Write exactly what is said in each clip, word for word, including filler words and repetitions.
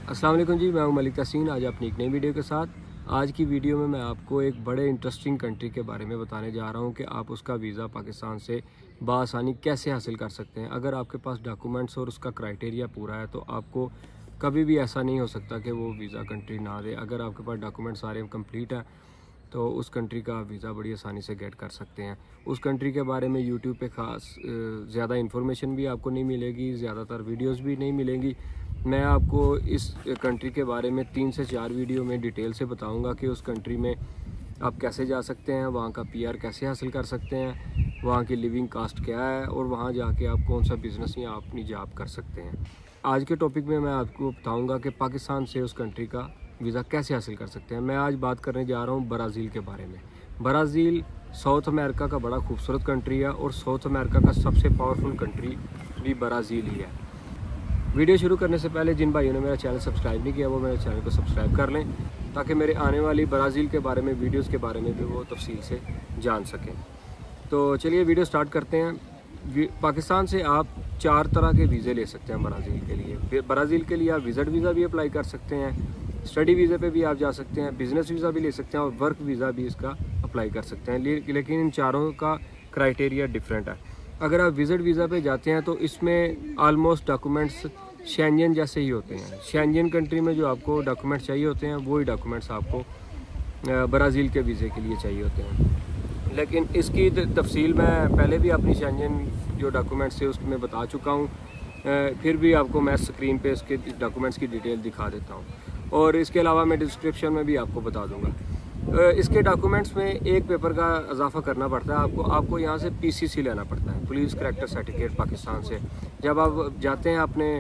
अस्सलाम वालेकुम जी, मैं हूं मलिक तहसीन। आज अपनी एक नई वीडियो के साथ। आज की वीडियो में मैं आपको एक बड़े इंटरेस्टिंग कंट्री के बारे में बताने जा रहा हूं कि आप उसका वीज़ा पाकिस्तान से बआसानी कैसे हासिल कर सकते हैं। अगर आपके पास डॉक्यूमेंट्स और उसका क्राइटेरिया पूरा है तो आपको कभी भी ऐसा नहीं हो सकता कि वो वीज़ा कंट्री ना दे। अगर आपके पास डॉक्यूमेंट सारे कंप्लीट हैं तो उस कंट्री का वीज़ा बड़ी आसानी से गेट कर सकते हैं। उस कंट्री के बारे में यूट्यूब पे ख़ास ज़्यादा इन्फॉर्मेशन भी आपको नहीं मिलेगी, ज़्यादातर वीडियोस भी नहीं मिलेंगी। मैं आपको इस कंट्री के बारे में तीन से चार वीडियो में डिटेल से बताऊंगा कि उस कंट्री में आप कैसे जा सकते हैं, वहाँ का पीआर कैसे हासिल कर सकते हैं, वहाँ की लिविंग कास्ट क्या है और वहाँ जाके आप कौन सा बिज़नेस या अपनी जॉब कर सकते हैं। आज के टॉपिक में मैं आपको बताऊँगा कि पाकिस्तान से उस कंट्री का वीज़ा कैसे हासिल कर सकते हैं। मैं आज बात करने जा रहा हूँ ब्राज़ील के बारे में। ब्राज़ील साउथ अमेरिका का बड़ा खूबसूरत कंट्री है और साउथ अमेरिका का सबसे पावरफुल कंट्री भी ब्राज़ील ही है। वीडियो शुरू करने से पहले जिन भाइयों ने मेरा चैनल सब्सक्राइब नहीं किया वो मेरे चैनल को सब्सक्राइब कर लें ताकि मेरे आने वाली ब्राज़ील के बारे में वीडियोस के बारे में भी वो तफसील से जान सकें। तो चलिए वीडियो स्टार्ट करते हैं। पाकिस्तान से आप चार तरह के वीज़े ले सकते हैं ब्राज़ील के लिए। ब्राज़ील के लिए आप विज़िट वीज़ा भी अप्लाई कर सकते हैं, स्टडी वीज़े पे भी आप जा सकते हैं, बिज़नेस वीज़ा भी ले सकते हैं और वर्क वीज़ा भी इसका अप्लाई कर सकते हैं। लेकिन इन चारों का क्राइटेरिया डिफरेंट है। अगर आप विज़िट वीज़ा पे जाते हैं तो इसमें आलमोस्ट डॉक्यूमेंट्स शेंजन जैसे ही होते हैं। शेंजन कंट्री में जो आपको डॉक्यूमेंट्स चाहिए होते हैं वही डॉक्यूमेंट्स आपको ब्राज़ील के वीज़े के लिए चाहिए होते हैं। लेकिन इसकी तफसील मैं पहले भी अपनी शेंजन जो डॉक्यूमेंट्स थे उसमें बता चुका हूँ, फिर भी आपको मैं स्क्रीन पे इसके डॉक्यूमेंट्स की डिटेल दिखा देता हूँ और इसके अलावा मैं डिस्क्रिप्शन में भी आपको बता दूँगा। इसके डॉक्यूमेंट्स में एक पेपर का इजाफा करना पड़ता है आपको आपको यहाँ से पीसीसी लेना पड़ता है, पुलिस करैक्टर सर्टिफिकेट पाकिस्तान से। जब आप जाते हैं अपने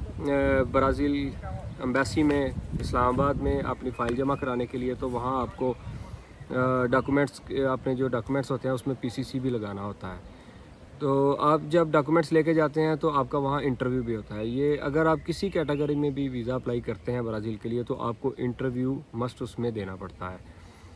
ब्राज़ील एम्बेसी में इस्लामाबाद में अपनी फ़ाइल जमा कराने के लिए तो वहाँ आपको डॉक्यूमेंट्स अपने जो डॉक्यूमेंट्स होते हैं उसमें पीसीसी भी लगाना होता है। तो आप जब डॉक्यूमेंट्स लेके जाते हैं तो आपका वहाँ इंटरव्यू भी होता है। ये अगर आप किसी कैटेगरी में भी वीज़ा अप्लाई करते हैं ब्राज़ील के लिए तो आपको इंटरव्यू मस्ट उसमें देना पड़ता है।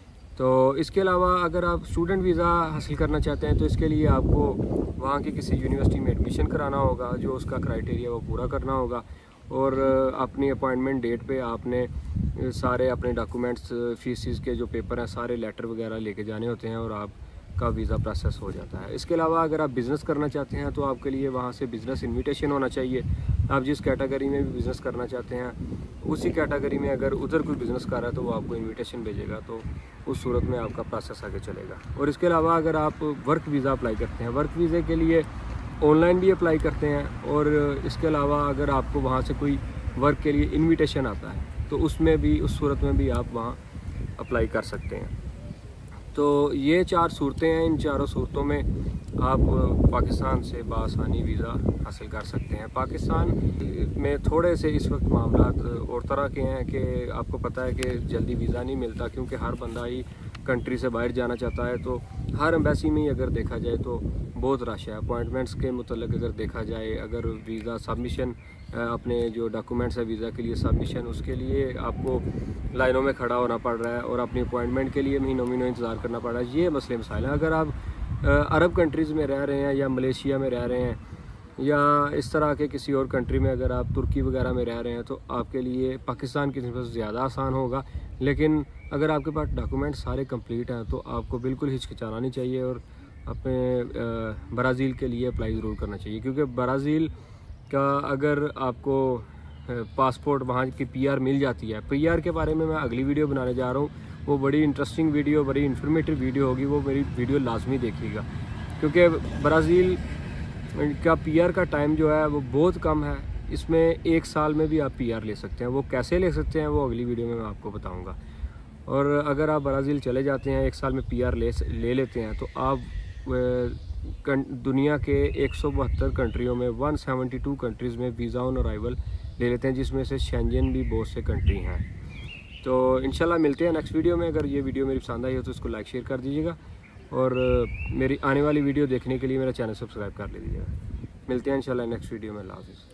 तो इसके अलावा अगर आप स्टूडेंट वीज़ा हासिल करना चाहते हैं तो इसके लिए आपको वहाँ की किसी यूनिवर्सिटी में एडमिशन कराना होगा, जो उसका क्राइटेरिया वो पूरा करना होगा और अपनी अपॉइंटमेंट डेट पे आपने सारे अपने डॉक्यूमेंट्स, फीसिस के जो पेपर हैं, सारे लेटर वगैरह लेके जाने होते हैं और आपका वीज़ा प्रोसेस हो जाता है। इसके अलावा अगर आप बिज़नेस करना चाहते हैं तो आपके लिए वहाँ से बिज़नेस इन्विटेशन होना चाहिए। आप जिस कैटेगरी में भी बिज़नेस करना चाहते हैं उसी कैटेगरी में अगर उधर कोई बिज़नेस कर रहा है तो वो आपको इन्विटेशन भेजेगा, तो उस सूरत में आपका प्रोसेस आगे चलेगा। और इसके अलावा अगर आप वर्क वीज़ा अप्लाई करते हैं, वर्क वीज़े के लिए ऑनलाइन भी अप्लाई करते हैं और इसके अलावा अगर आपको वहाँ से कोई वर्क के लिए इन्विटेशन आता है तो उसमें भी उस सूरत में भी आप वहाँ अप्लाई कर सकते हैं। तो ये चार सूरतें हैं। इन चारों सूरतों में आप पाकिस्तान से बआसानी वीज़ा हासिल कर सकते हैं। पाकिस्तान में थोड़े से इस वक्त मामलात और तरह के हैं कि आपको पता है कि जल्दी वीज़ा नहीं मिलता क्योंकि हर बंदा ही कंट्री से बाहर जाना चाहता है। तो हर एम्बेसी में ही अगर देखा जाए तो बहुत रश है। अपॉइंटमेंट्स के मुतल्लिक़ अगर देखा जाए, अगर वीज़ा सबमिशन, अपने जो डॉक्यूमेंट्स है वीज़ा के लिए सबमिशन, उसके लिए आपको लाइनों में खड़ा होना पड़ रहा है और अपनी अपॉइंटमेंट के लिए महीनों महीनों इंतज़ार करना पड़ रहा है। ये मसले मसाइल हैं। अगर आप अरब कंट्रीज़ में रह रहे हैं या मलेशिया में रह रहे हैं या इस तरह के किसी और कंट्री में, अगर आप तुर्की वगैरह में रह रहे हैं तो आपके लिए पाकिस्तान की निस्बत ज़्यादा आसान होगा। लेकिन अगर आपके पास डॉक्यूमेंट सारे कंप्लीट हैं तो आपको बिल्कुल हिचकिचाना नहीं चाहिए और अपने ब्राज़ील के लिए अप्लाई ज़रूर करना चाहिए, क्योंकि ब्राज़ील का अगर आपको पासपोर्ट वहाँ की पीआर मिल जाती है, पीआर के बारे में मैं अगली वीडियो बनाने जा रहा हूँ। वो बड़ी इंटरेस्टिंग वीडियो, बड़ी इन्फॉर्मेटिव वीडियो होगी, वो मेरी वीडियो लाजमी देखिएगा क्योंकि ब्राज़ील का पीआर का टाइम जो है वो बहुत कम है। इसमें एक साल में भी आप पीआर ले सकते हैं। वो कैसे ले सकते हैं वो अगली वीडियो में मैं आपको बताऊँगा। और अगर आप ब्राज़ील चले जाते हैं, एक साल में पीआर ले ले लेते हैं तो आप दुनिया के एक सौ बहत्तर कंट्रियों में एक सौ बहत्तर कंट्रीज़ में वीज़ा ऑन अराइवल ले लेते हैं, जिसमें से शेंजन भी बहुत से कंट्री हैं। तो इंशाल्लाह मिलते हैं नेक्स्ट वीडियो में। अगर ये वीडियो मेरी पसंद आई हो तो इसको लाइक शेयर कर दीजिएगा और मेरी आने वाली वीडियो देखने के लिए मेरा चैनल सब्सक्राइब कर लीजिएगा। मिलते हैं इंशाल्लाह नेक्स्ट वीडियो में। अल्लाह हाफ़िज़।